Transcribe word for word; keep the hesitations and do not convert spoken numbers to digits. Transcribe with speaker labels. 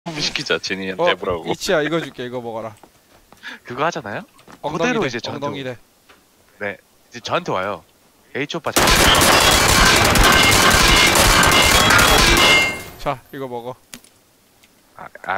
Speaker 1: 시키자 제니한테
Speaker 2: 어,
Speaker 1: 뭐라고.
Speaker 2: 이치야 이거 줄게. 이거 먹어라.
Speaker 1: 그거 하잖아요?
Speaker 2: 엉덩이래.
Speaker 1: 그대로 이제 저한테
Speaker 2: 엉덩이래.
Speaker 1: 네 이제 저한테 와요. H 오빠 잘.
Speaker 2: 자, 이거 먹어.
Speaker 1: 아, 아